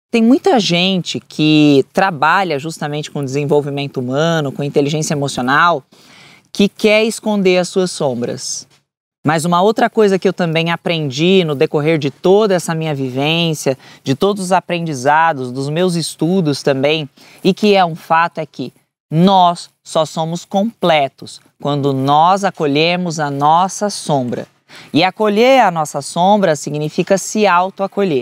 Tem muita gente que trabalha justamente com desenvolvimento humano, com inteligência emocional, que quer esconder as suas sombras. Mas uma outra coisa que eu também aprendi no decorrer de toda essa minha vivência, de todos os aprendizados, dos meus estudos também, e que é um fato, é que nós só somos completos quando nós acolhemos a nossa sombra. E acolher a nossa sombra significa se autoacolher.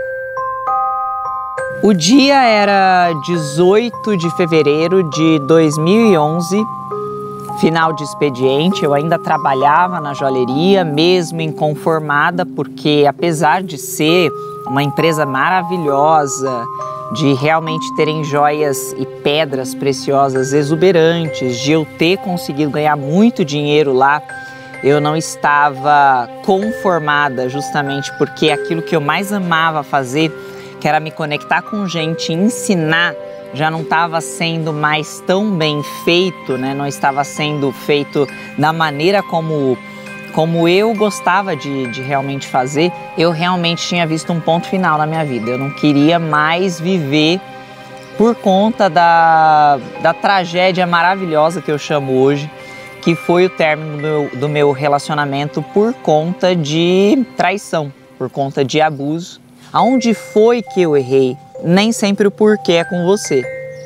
O dia era 18 de fevereiro de 2011, final de expediente. Eu ainda trabalhava na joalheria, mesmo inconformada, porque apesar de ser uma empresa maravilhosa, de realmente terem joias e pedras preciosas exuberantes, de eu ter conseguido ganhar muito dinheiro lá, eu não estava conformada, justamente porque aquilo que eu mais amava fazer, que era me conectar com gente e ensinar, já não estava sendo mais tão bem feito, né? Não estava sendo feito da maneira como eu gostava de realmente fazer. Eu realmente tinha visto um ponto final na minha vida. Eu não queria mais viver por conta da tragédia maravilhosa que eu chamo hoje, que foi o término do meu relacionamento por conta de traição, por conta de abuso. Aonde foi que eu errei? Nem sempre o porquê é com você.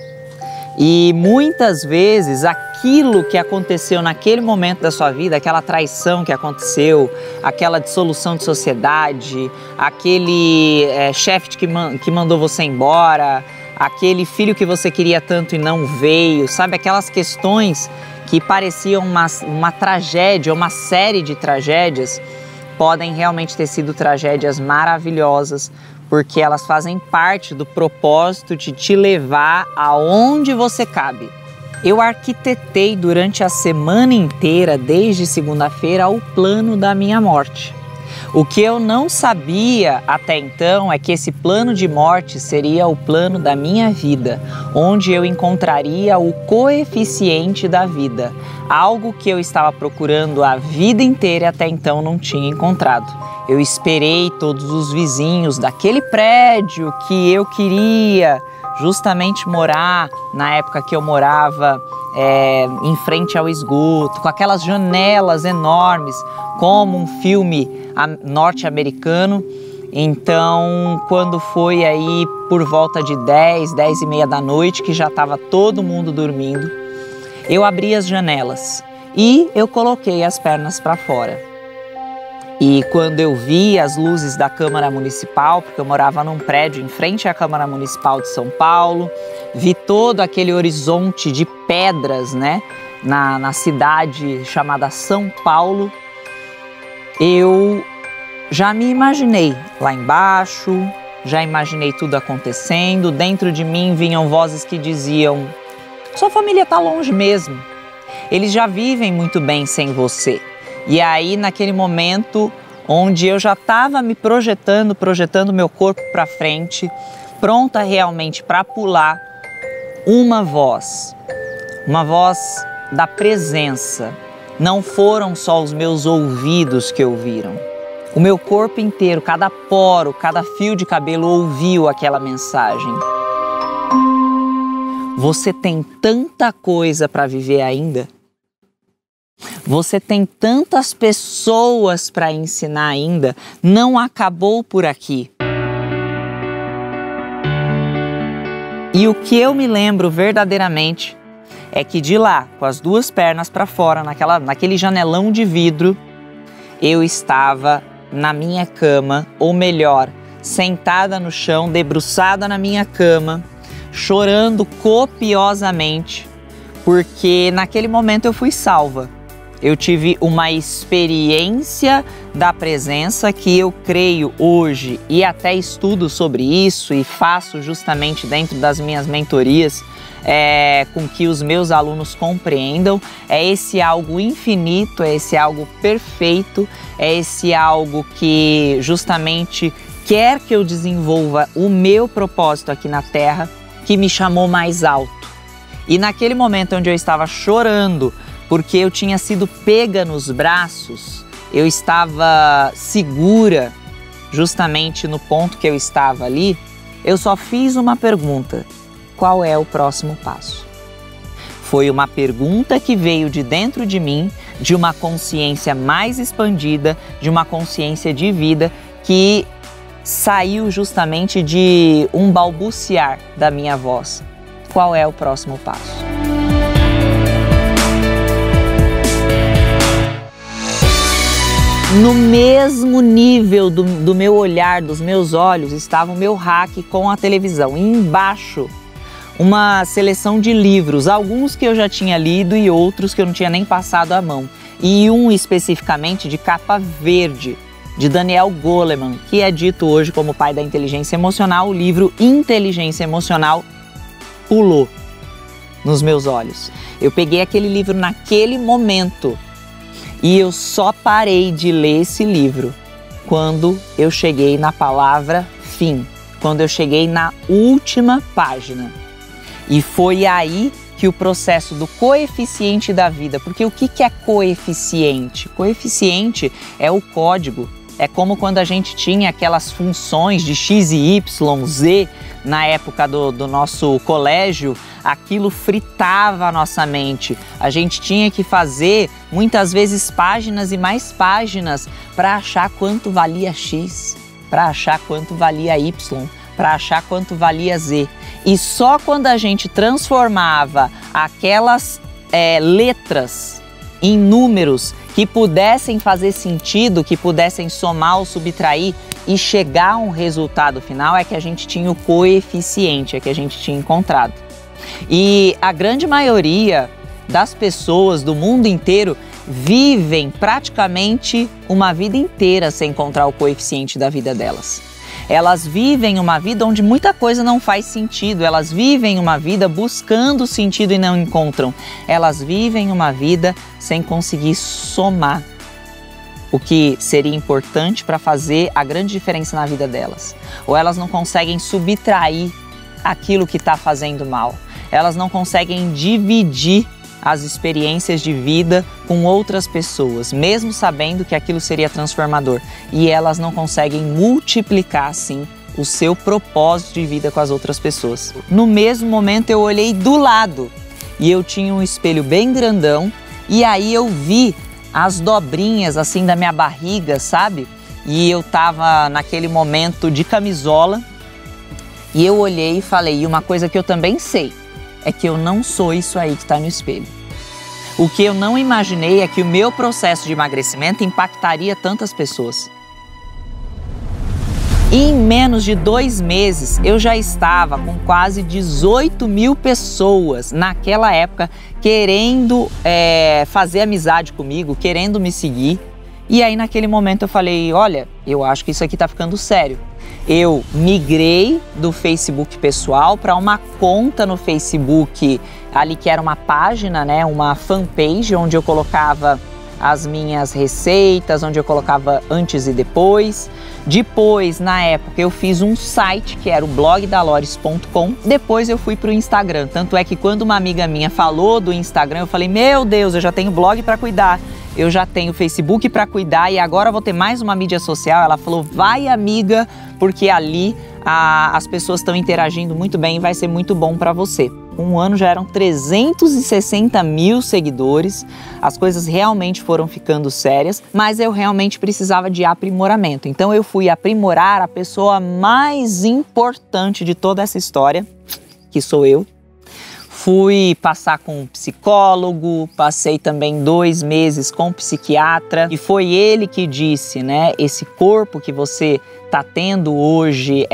E muitas vezes aquilo que aconteceu naquele momento da sua vida, aquela traição que aconteceu, aquela dissolução de sociedade, aquele chefe que mandou você embora, aquele filho que você queria tanto e não veio, sabe? Aquelas questões que pareciam uma tragédia, uma série de tragédias, podem realmente ter sido tragédias maravilhosas, porque elas fazem parte do propósito de te levar aonde você cabe. Eu arquitetei durante a semana inteira, desde segunda-feira, o plano da minha morte. O que eu não sabia até então é que esse plano de morte seria o plano da minha vida, onde eu encontraria o coeficiente da vida, algo que eu estava procurando a vida inteira e até então não tinha encontrado. Eu esperei todos os vizinhos daquele prédio que eu queria justamente morar, na época que eu morava em frente ao esgoto, com aquelas janelas enormes, como um filme norte-americano. Então, quando foi aí por volta de 10h30 da noite, que já estava todo mundo dormindo, eu abri as janelas e eu coloquei as pernas para fora. E quando eu vi as luzes da Câmara Municipal, porque eu morava num prédio em frente à Câmara Municipal de São Paulo, vi todo aquele horizonte de pedras, né, na cidade chamada São Paulo, eu já me imaginei lá embaixo, já imaginei tudo acontecendo. Dentro de mim vinham vozes que diziam: sua família está longe mesmo, eles já vivem muito bem sem você. E aí, naquele momento onde eu já estava me projetando meu corpo para frente, pronta realmente para pular, uma voz da presença. Não foram só os meus ouvidos que ouviram. O meu corpo inteiro, cada poro, cada fio de cabelo ouviu aquela mensagem. Você tem tanta coisa para viver ainda. Você tem tantas pessoas para ensinar ainda, não acabou por aqui. E o que eu me lembro verdadeiramente é que de lá, com as duas pernas para fora, naquele janelão de vidro, eu estava na minha cama, ou melhor, sentada no chão, debruçada na minha cama, chorando copiosamente, porque naquele momento eu fui salva. Eu tive uma experiência da presença que eu creio hoje e até estudo sobre isso e faço justamente dentro das minhas mentorias com que os meus alunos compreendam. É esse algo infinito, é esse algo perfeito, é esse algo que justamente quer que eu desenvolva o meu propósito aqui na Terra, que me chamou mais alto. E naquele momento onde eu estava chorando, porque eu tinha sido pega nos braços, eu estava segura justamente no ponto que eu estava ali, eu só fiz uma pergunta: qual é o próximo passo? Foi uma pergunta que veio de dentro de mim, de uma consciência mais expandida, de uma consciência de vida que saiu justamente de um balbuciar da minha voz. Qual é o próximo passo? No mesmo nível do meu olhar, dos meus olhos, estava o meu rack com a televisão. E embaixo, uma seleção de livros, alguns que eu já tinha lido e outros que eu não tinha nem passado a mão. E um especificamente de capa verde, de Daniel Goleman, que é dito hoje como pai da inteligência emocional. O livro Inteligência Emocional pulou nos meus olhos. Eu peguei aquele livro naquele momento e eu só parei de ler esse livro quando eu cheguei na palavra fim, quando eu cheguei na última página. E foi aí que o processo do coeficiente da vida, porque o que é coeficiente? Coeficiente é o código. É como quando a gente tinha aquelas funções de x e y, z, na época do nosso colégio, aquilo fritava a nossa mente. A gente tinha que fazer, muitas vezes, páginas e mais páginas para achar quanto valia x, para achar quanto valia y, para achar quanto valia z. E só quando a gente transformava aquelas letras em números que pudessem fazer sentido, que pudessem somar ou subtrair e chegar a um resultado final, é que a gente tinha o coeficiente, é que a gente tinha encontrado. E a grande maioria das pessoas do mundo inteiro vivem praticamente uma vida inteira sem encontrar o coeficiente da vida delas. Elas vivem uma vida onde muita coisa não faz sentido, elas vivem uma vida buscando sentido e não encontram. Elas vivem uma vida sem conseguir somar o que seria importante para fazer a grande diferença na vida delas. Ou elas não conseguem subtrair aquilo que está fazendo mal. Elas não conseguem dividir as experiências de vida com outras pessoas, mesmo sabendo que aquilo seria transformador. E elas não conseguem multiplicar, assim, o seu propósito de vida com as outras pessoas. No mesmo momento, eu olhei do lado e eu tinha um espelho bem grandão e aí eu vi as dobrinhas, assim, da minha barriga, sabe? E eu tava naquele momento de camisola e eu olhei e falei, e uma coisa que eu também sei, é que eu não sou isso aí que está no espelho. O que eu não imaginei é que o meu processo de emagrecimento impactaria tantas pessoas. E em menos de 2 meses, eu já estava com quase 18 mil pessoas naquela época querendo fazer amizade comigo, querendo me seguir. E aí naquele momento eu falei, olha, eu acho que isso aqui tá ficando sério. Eu migrei do Facebook pessoal para uma conta no Facebook, ali que era uma página, né, uma fanpage, onde eu colocava as minhas receitas, onde eu colocava antes e depois. Depois, na época, eu fiz um site que era o blogdalores.com. Depois eu fui para o Instagram. Tanto é que quando uma amiga minha falou do Instagram, eu falei, meu Deus, eu já tenho blog para cuidar. Eu já tenho Facebook para cuidar e agora vou ter mais uma mídia social. Ela falou, vai amiga, porque ali as pessoas estão interagindo muito bem e vai ser muito bom para você. Um ano já eram 360 mil seguidores, as coisas realmente foram ficando sérias, mas eu realmente precisava de aprimoramento. Então eu fui aprimorar a pessoa mais importante de toda essa história, que sou eu. Fui passar com um psicólogo, passei também 2 meses com um psiquiatra e foi ele que disse, né, esse corpo que você está tendo hoje,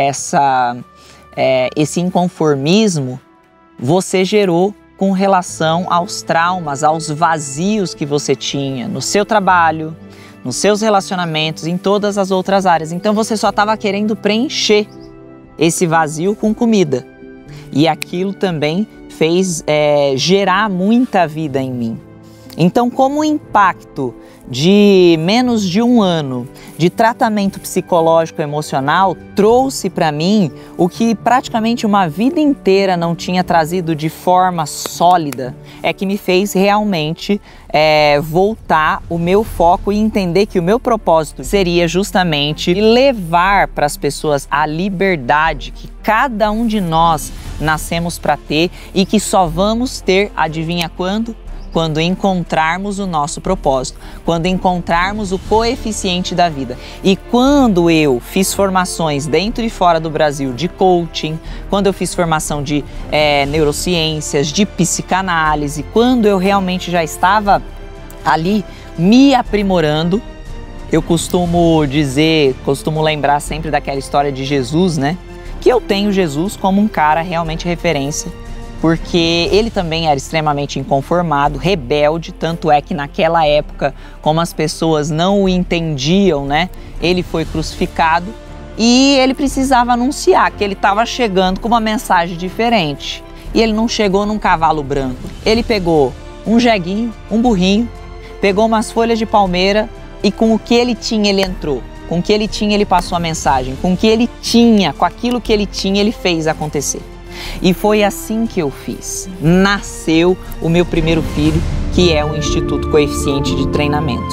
esse inconformismo, você gerou com relação aos traumas, aos vazios que você tinha no seu trabalho, nos seus relacionamentos, em todas as outras áreas. Então você só estava querendo preencher esse vazio com comida. E aquilo também fez gerar muita vida em mim. Então, como o impacto de menos de um ano de tratamento psicológico emocional trouxe para mim o que praticamente uma vida inteira não tinha trazido de forma sólida, é que me fez realmente voltar o meu foco e entender que o meu propósito seria justamente levar para as pessoas a liberdade que cada um de nós nascemos para ter e que só vamos ter, adivinha quando? Quando encontrarmos o nosso propósito, quando encontrarmos o coeficiente da vida. E quando eu fiz formações dentro e fora do Brasil de coaching, quando eu fiz formação de neurociências, de psicanálise, quando eu realmente já estava ali me aprimorando, eu costumo lembrar sempre daquela história de Jesus, né? Que eu tenho Jesus como um cara realmente referência, porque ele também era extremamente inconformado, rebelde, tanto é que naquela época, como as pessoas não o entendiam, né, ele foi crucificado e ele precisava anunciar que ele estava chegando com uma mensagem diferente. E ele não chegou num cavalo branco, ele pegou um jeguinho, um burrinho, pegou umas folhas de palmeira e com o que ele tinha ele entrou. Com o que ele tinha ele passou a mensagem, com o que ele tinha, com aquilo que ele tinha ele fez acontecer. E foi assim que eu fiz. Nasceu o meu primeiro filho, que é o Instituto Coeficiente de Treinamentos.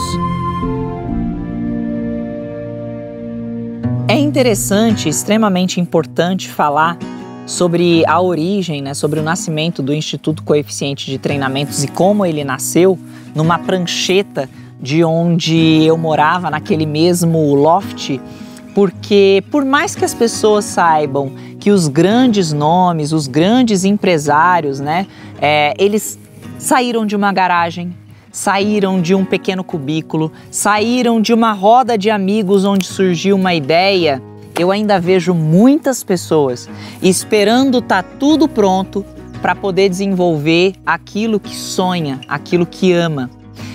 É interessante, extremamente importante falar sobre a origem, né, sobre o nascimento do Instituto Coeficiente de Treinamentos e como ele nasceu numa prancheta de onde eu morava, naquele mesmo loft, porque por mais que as pessoas saibam que os grandes nomes, os grandes empresários, né, eles saíram de uma garagem, saíram de um pequeno cubículo, saíram de uma roda de amigos onde surgiu uma ideia, eu ainda vejo muitas pessoas esperando estar tudo pronto para poder desenvolver aquilo que sonha, aquilo que ama.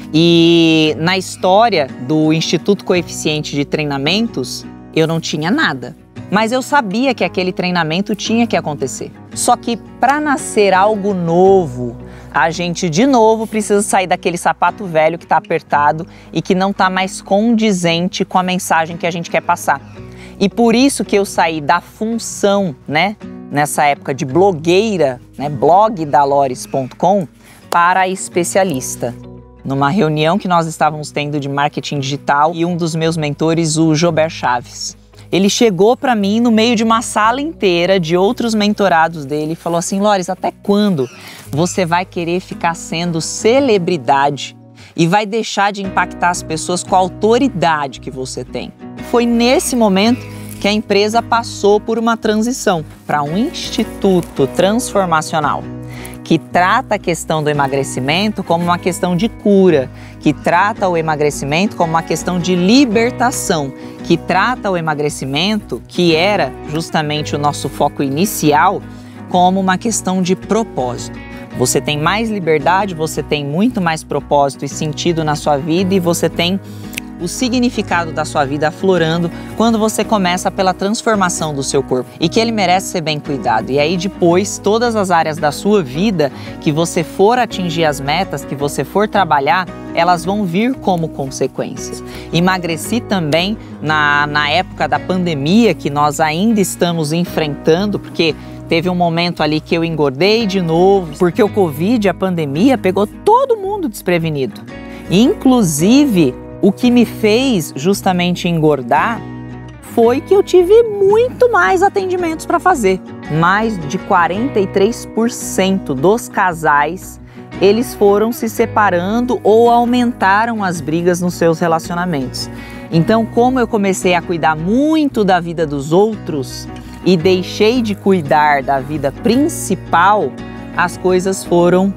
E na história do Instituto Coeficiente de Treinamentos, eu não tinha nada. Mas eu sabia que aquele treinamento tinha que acontecer. Só que para nascer algo novo, a gente de novo precisa sair daquele sapato velho que está apertado e que não está mais condizente com a mensagem que a gente quer passar. E por isso que eu saí da função, né, nessa época de blogueira, né, blogdalores.com, para especialista. Numa reunião que nós estávamos tendo de marketing digital e um dos meus mentores, o Jober Chaves. Ele chegou para mim no meio de uma sala inteira de outros mentorados dele e falou assim: Lores, até quando você vai querer ficar sendo celebridade e vai deixar de impactar as pessoas com a autoridade que você tem? Foi nesse momento que a empresa passou por uma transição para um instituto transformacional, que trata a questão do emagrecimento como uma questão de cura, que trata o emagrecimento como uma questão de libertação, que trata o emagrecimento, que era justamente o nosso foco inicial, como uma questão de propósito. Você tem mais liberdade, você tem muito mais propósito e sentido na sua vida e você tem o significado da sua vida aflorando quando você começa pela transformação do seu corpo e que ele merece ser bem cuidado. E aí depois, todas as áreas da sua vida que você for atingir as metas, que você for trabalhar, elas vão vir como consequências. Emagreci também na época da pandemia que nós ainda estamos enfrentando, porque teve um momento ali que eu engordei de novo, porque o Covid, a pandemia, pegou todo mundo desprevenido. Inclusive, o que me fez justamente engordar foi que eu tive muito mais atendimentos para fazer. Mais de 43% dos casais, eles foram se separando ou aumentaram as brigas nos seus relacionamentos. Então, como eu comecei a cuidar muito da vida dos outros e deixei de cuidar da vida principal, as coisas foram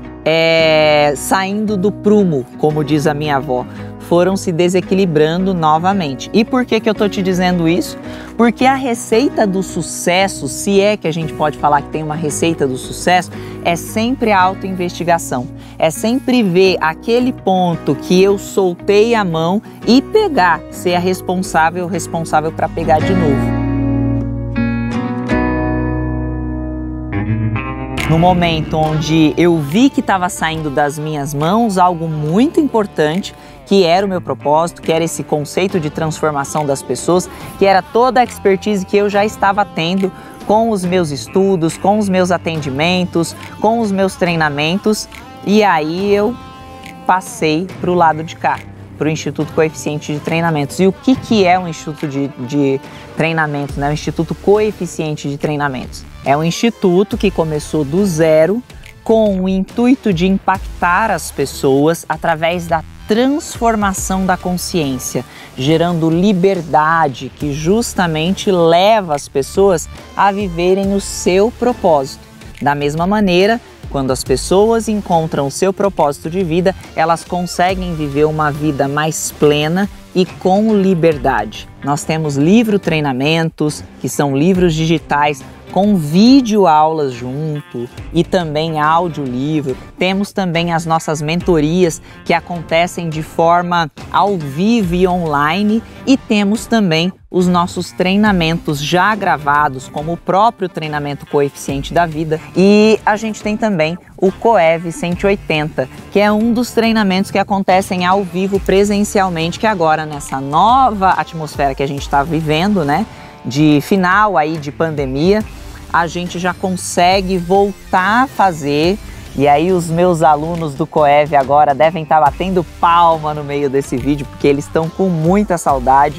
saindo do prumo, como diz a minha avó. Foram se desequilibrando novamente. E por que eu estou te dizendo isso? Porque a receita do sucesso, se é que a gente pode falar que tem uma receita do sucesso, é sempre a autoinvestigação. É sempre ver aquele ponto que eu soltei a mão e pegar, ser a responsável para pegar de novo. no momento onde eu vi que estava saindo das minhas mãos algo muito importante, que era o meu propósito, que era esse conceito de transformação das pessoas, que era toda a expertise que eu já estava tendo com os meus estudos, com os meus atendimentos, com os meus treinamentos, e aí eu passei para o lado de cá, para o Instituto Coeficiente de Treinamentos. E o que é um Instituto de Treinamentos, né? O Instituto Coeficiente de Treinamentos. É um instituto que começou do zero com o intuito de impactar as pessoas através da transformação da consciência, gerando liberdade que justamente leva as pessoas a viverem o seu propósito. Da mesma maneira, quando as pessoas encontram o seu propósito de vida, elas conseguem viver uma vida mais plena e com liberdade. Nós temos livro-treinamentos, que são livros digitais com vídeo-aulas junto e também audiolivro. Temos também as nossas mentorias que acontecem de forma ao vivo e online, e temos também os nossos treinamentos já gravados, como o próprio treinamento Coeficiente da Vida, e a gente tem também o COEV 180, que é um dos treinamentos que acontecem ao vivo presencialmente, que agora nessa nova atmosfera que a gente está vivendo, né, de final aí de pandemia, a gente já consegue voltar a fazer. E aí os meus alunos do COEV agora devem estar batendo palma no meio desse vídeo, porque eles estão com muita saudade.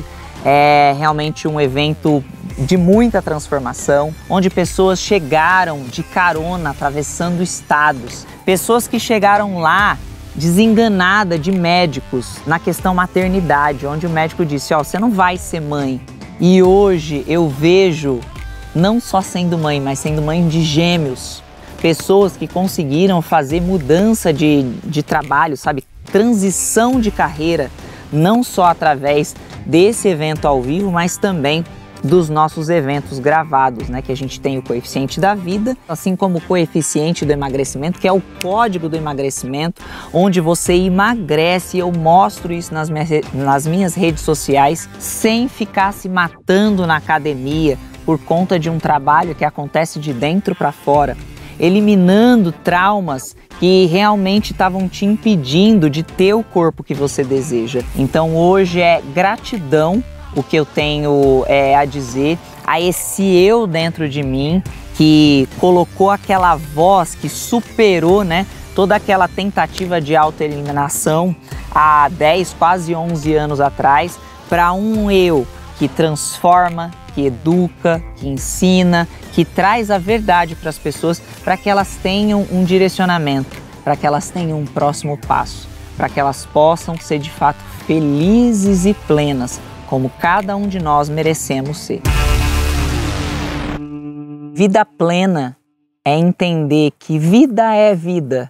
É realmente um evento de muita transformação, onde pessoas chegaram de carona atravessando estados, pessoas que chegaram lá desenganada de médicos na questão maternidade, onde o médico disse, ó, você não vai ser mãe. E hoje eu vejo, não só sendo mãe, mas sendo mãe de gêmeos, pessoas que conseguiram fazer mudança de trabalho, sabe, transição de carreira, não só através desse evento ao vivo, mas também dos nossos eventos gravados, né? Que a gente tem o Coeficiente da Vida, assim como o Coeficiente do Emagrecimento, que é o código do emagrecimento, onde você emagrece. Eu mostro isso nas minhas redes sociais, sem ficar se matando na academia por conta de um trabalho que acontece de dentro para fora, eliminando traumas que realmente estavam te impedindo de ter o corpo que você deseja. Então hoje é gratidão o que eu tenho a dizer a esse eu dentro de mim, que colocou aquela voz que superou, né, toda aquela tentativa de autoeliminação há 10, quase 11 anos atrás, para um eu que transforma, que educa, que ensina, que traz a verdade para as pessoas, para que elas tenham um direcionamento, para que elas tenham um próximo passo, para que elas possam ser de fato felizes e plenas, como cada um de nós merecemos ser. Vida plena é entender que vida é vida.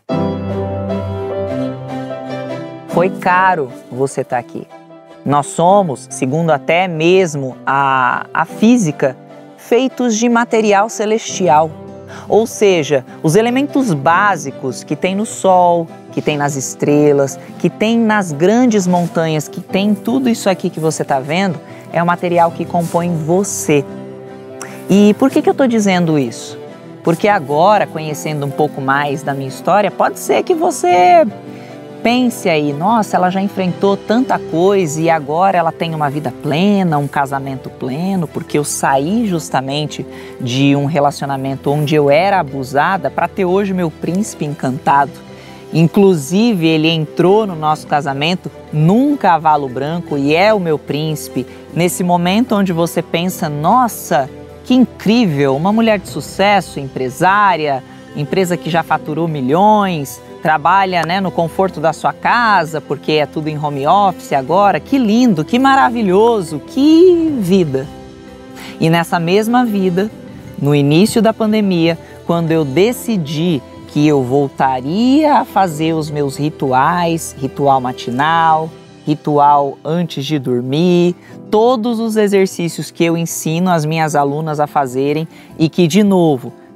Foi caro você estar aqui. Nós somos, segundo até mesmo a física, feitos de material celestial. Ou seja, os elementos básicos que tem no Sol, que tem nas estrelas, que tem nas grandes montanhas, que tem tudo isso aqui que você está vendo, é o material que compõe você. E por que eu estou dizendo isso? Porque agora, conhecendo um pouco mais da minha história, pode ser que você pense aí, nossa, ela já enfrentou tanta coisa e agora ela tem uma vida plena, um casamento pleno, porque eu saí justamente de um relacionamento onde eu era abusada para ter hoje meu príncipe encantado. Inclusive, ele entrou no nosso casamento num cavalo branco e é o meu príncipe. Nesse momento onde você pensa, nossa, que incrível, uma mulher de sucesso, empresária, empresa que já faturou milhões, trabalha, né, no conforto da sua casa, porque é tudo em home office agora. Que lindo, que maravilhoso, que vida! E nessa mesma vida, no início da pandemia, quando eu decidi que eu voltaria a fazer os meus rituais, ritual matinal, ritual antes de dormir, todos os exercícios que eu ensino as minhas alunas a fazerem e que, de novo,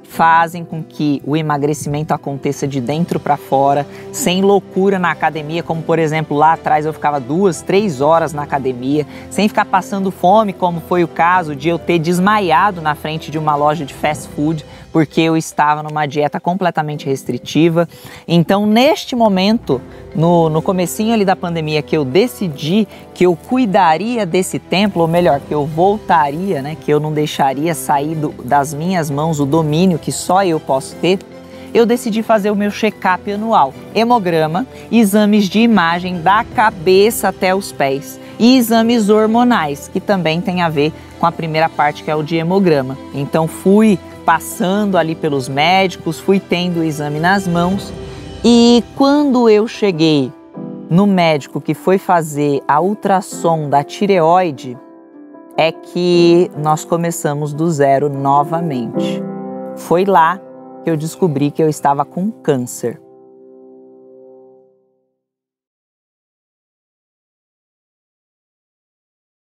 fazem com que o emagrecimento aconteça de dentro para fora, sem loucura na academia, como por exemplo lá atrás eu ficava 2, 3 horas na academia, sem ficar passando fome, como foi o caso de eu ter desmaiado na frente de uma loja de fast food, porque eu estava numa dieta completamente restritiva. Então, neste momento, no comecinho ali da pandemia, que eu decidi que eu cuidaria desse templo, ou melhor, que eu voltaria, né, que eu não deixaria sair das minhas mãos o domínio que só eu posso ter, eu decidi fazer o meu check-up anual, hemograma, exames de imagem da cabeça até os pés e exames hormonais, que também tem a ver com a primeira parte, que é o de hemograma. Então fui passando ali pelos médicos, fui tendo o exame nas mãos, e quando eu cheguei no médico que foi fazer a ultrassom da tireoide, é que nós começamos do zero novamente. Foi lá que eu descobri que eu estava com câncer.